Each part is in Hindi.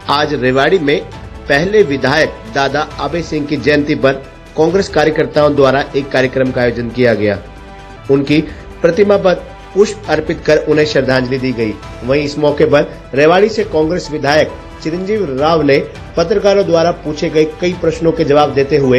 आज रेवाड़ी में पहले विधायक दादा आबे सिंह की जयंती पर कांग्रेस कार्यकर्ताओं द्वारा एक कार्यक्रम का आयोजन किया गया। उनकी प्रतिमा पर पुष्प अर्पित कर उन्हें श्रद्धांजलि दी गई। वहीं इस मौके पर रेवाड़ी से कांग्रेस विधायक चिरंजीव राव ने पत्रकारों द्वारा पूछे गए कई प्रश्नों के जवाब देते हुए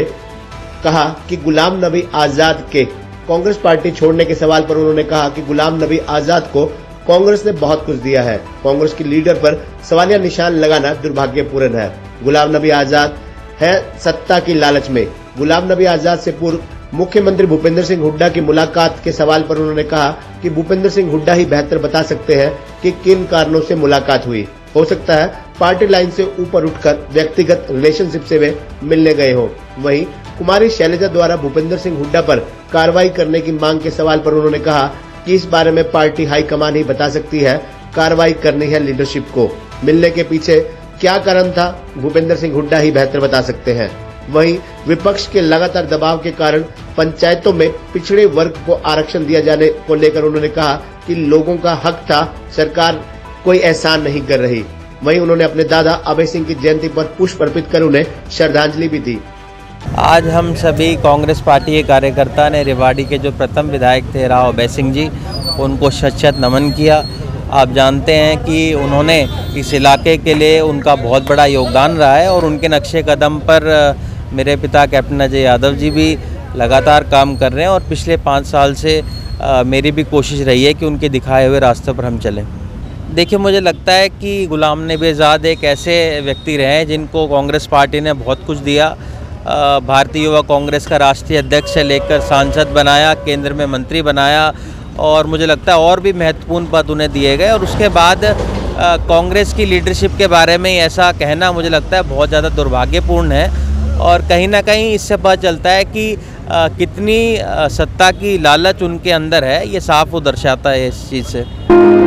कहा कि गुलाम नबी आजाद के कांग्रेस पार्टी छोड़ने के सवाल पर उन्होंने कहा कि गुलाम नबी आजाद को कांग्रेस ने बहुत कुछ दिया है। कांग्रेस की लीडर पर सवालिया निशान लगाना दुर्भाग्यपूर्ण है। गुलाम नबी आजाद है सत्ता की लालच में। गुलाम नबी आजाद से पूर्व मुख्यमंत्री भूपेंद्र सिंह हुड्डा की मुलाकात के सवाल पर उन्होंने कहा कि भूपेंद्र सिंह हुड्डा ही बेहतर बता सकते हैं कि किन कारणों से मुलाकात हुई। हो सकता है पार्टी लाइन से ऊपर उठकर व्यक्तिगत रिलेशनशिप से वे मिलने गए हों। वहीं कुमारी शैलजा द्वारा भूपेंद्र सिंह हुड्डा पर कार्रवाई करने की मांग के सवाल पर उन्होंने कहा कि इस बारे में पार्टी हाईकमान ही बता सकती है, कार्रवाई करनी है लीडरशिप को। मिलने के पीछे क्या कारण था, भूपेंद्र सिंह हुड्डा ही बेहतर बता सकते हैं। वहीं विपक्ष के लगातार दबाव के कारण पंचायतों में पिछड़े वर्ग को आरक्षण दिया जाने को लेकर उन्होंने कहा कि लोगों का हक था, सरकार कोई एहसान नहीं कर रही। वहीं उन्होंने अपने दादा आबे सिंह की जयंती पर पुष्प अर्पित कर उन्हें श्रद्धांजलि भी दी। आज हम सभी कांग्रेस पार्टी के कार्यकर्ता ने रेवाड़ी के जो प्रथम विधायक थे राव आबे सिंह जी, उनको शत-शत नमन किया। आप जानते हैं कि उन्होंने इस इलाके के लिए उनका बहुत बड़ा योगदान रहा है और उनके नक्शे कदम पर मेरे पिता कैप्टन अजय यादव जी भी लगातार काम कर रहे हैं और पिछले 5 साल से मेरी भी कोशिश रही है कि उनके दिखाए हुए रास्ते पर हम चलें। देखिए, मुझे लगता है कि गुलाम नबी आज़ाद एक ऐसे व्यक्ति रहे हैं जिनको कांग्रेस पार्टी ने बहुत कुछ दिया। भारतीय युवा कांग्रेस का राष्ट्रीय अध्यक्ष से लेकर सांसद बनाया, केंद्र में मंत्री बनाया और मुझे लगता है और भी महत्वपूर्ण पद उन्हें दिए गए। और उसके बाद कांग्रेस की लीडरशिप के बारे में ऐसा कहना मुझे लगता है बहुत ज़्यादा दुर्भाग्यपूर्ण है और कहीं ना कहीं इससे पता चलता है कि कितनी सत्ता की लालच उनके अंदर है। ये साफ वो दर्शाता है इस चीज़ से।